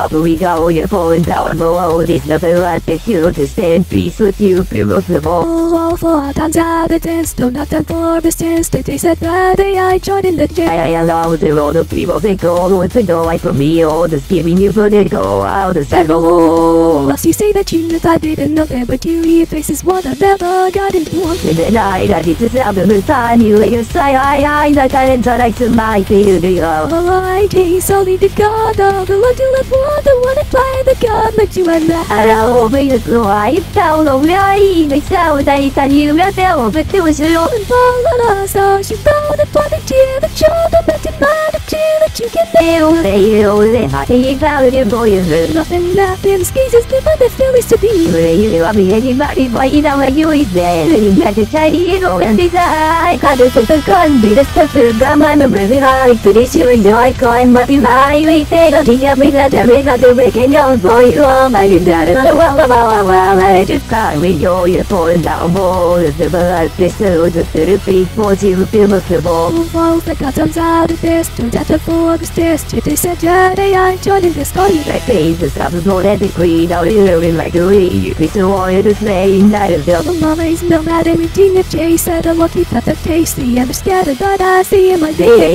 up we go, you're falling down below. There's nothing left but you to stay in peace with you, irreversible. Oh, 4 times out of 10, still not done for business. They said that I joined in the gym. I allow the all the people they go with the go like for me, all just giving you for the go out the cycle. Plus you say that you thought I didn't know that, but your face is what I've never got into. In the night, I did the sound of the time you lay aside, I that I interact to my theory. I taste only the god of the one to let one, the one to fly the god, but you and that. I'll be the slow, I found a way, they sound I tell you that there was a two show. And follow us, so she found a body to the show, the better man of two that you can nail. They I think out your boy is nothing skis is the one that feels to be. You are me anybody, but you know where you is there. You got to try and decide. How to put the gun, be the stuff to come. I'm a breathing high to this you and I climb, but you high, we take a thing of me that I make not to break in your boy. I did that another well, I just can't with you're falling down, boy. The blood, this is the therapy for you, feel the ball. Oh, the comes out of this, to that for the stairs, they said, yeah, they are joining the story. That pays the stuff is more than the queen, out here in like the way you pick the warrior to play, night of the mama is no matter everything if Jay said a lucky that the tasty and the scattered, but I see in my day.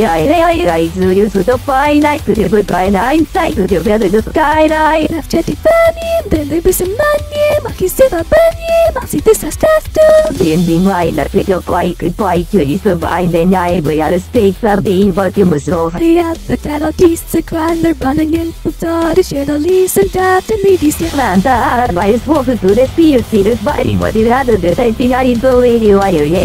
I do you to the fine night, to the goodbye night, sight to the better the sky night. After the funny, then there was some money, Maki said a bunny, Maxi this has too. Being right, that pick up like goodbye to you survive the night, we had a space of being, but you must know. Yeah, the tattle teeth, the grinder running in, the shit, the lease and death, and maybe still. Manta, by his walking to the spear, see this body, what you had to do, I think I believe you are here.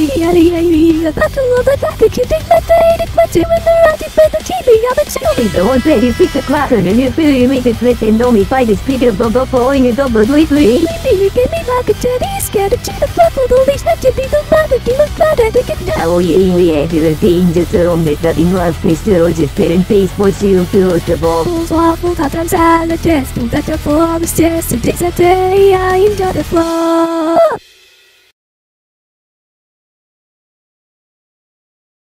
The battle of the back, you think that they did what you in the right for the TV of it. The one day you pick the class and you feel you make it split and know me fight this speaker bubble falling in double sweetly. Maybe you get me back a teddy, scared to the purple, the least not to be the mother, you look glad I think it now. Oh, yeah, we have the thing just on it, that in love, we still just fit in peace, but you feel the ball. Awful times I test, that you're for the stairs, it takes a day, I enjoy the floor.